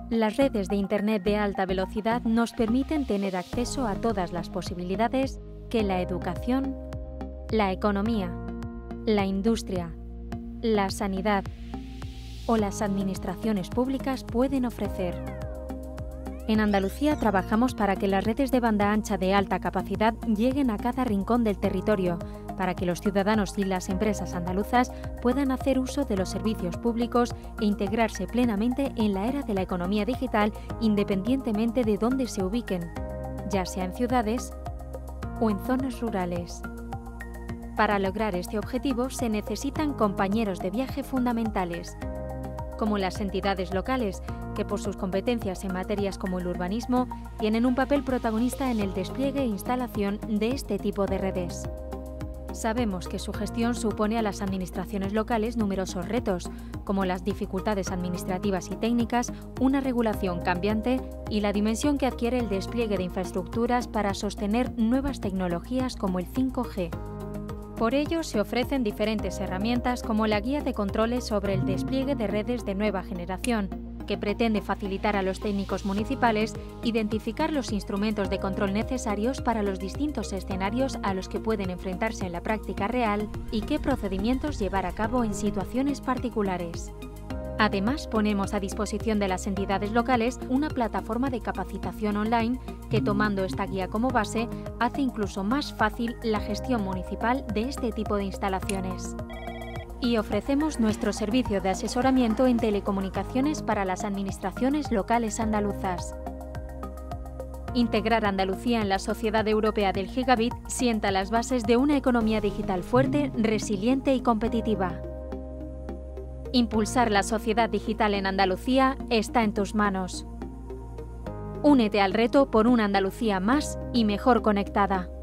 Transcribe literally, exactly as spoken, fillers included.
Las redes de Internet de alta velocidad nos permiten tener acceso a todas las posibilidades que la educación, la economía, la industria, la sanidad o las administraciones públicas pueden ofrecer. En Andalucía trabajamos para que las redes de banda ancha de alta capacidad lleguen a cada rincón del territorio, para que los ciudadanos y las empresas andaluzas puedan hacer uso de los servicios públicos e integrarse plenamente en la era de la economía digital independientemente de dónde se ubiquen, ya sea en ciudades o en zonas rurales. Para lograr este objetivo se necesitan compañeros de viaje fundamentales, como las entidades locales, que por sus competencias en materias como el urbanismo tienen un papel protagonista en el despliegue e instalación de este tipo de redes. Sabemos que su gestión supone a las administraciones locales numerosos retos, como las dificultades administrativas y técnicas, una regulación cambiante y la dimensión que adquiere el despliegue de infraestructuras para sostener nuevas tecnologías como el cinco G. Por ello, se ofrecen diferentes herramientas como la Guía de Controles sobre el despliegue de redes de nueva generación, que pretende facilitar a los técnicos municipales identificar los instrumentos de control necesarios para los distintos escenarios a los que pueden enfrentarse en la práctica real y qué procedimientos llevar a cabo en situaciones particulares. Además, ponemos a disposición de las entidades locales una plataforma de capacitación online que, tomando esta guía como base, hace incluso más fácil la gestión municipal de este tipo de instalaciones. Y ofrecemos nuestro servicio de asesoramiento en telecomunicaciones para las administraciones locales andaluzas. Integrar Andalucía en la Sociedad Europea del Gigabit sienta las bases de una economía digital fuerte, resiliente y competitiva. Impulsar la sociedad digital en Andalucía está en tus manos. Únete al reto por una Andalucía más y mejor conectada.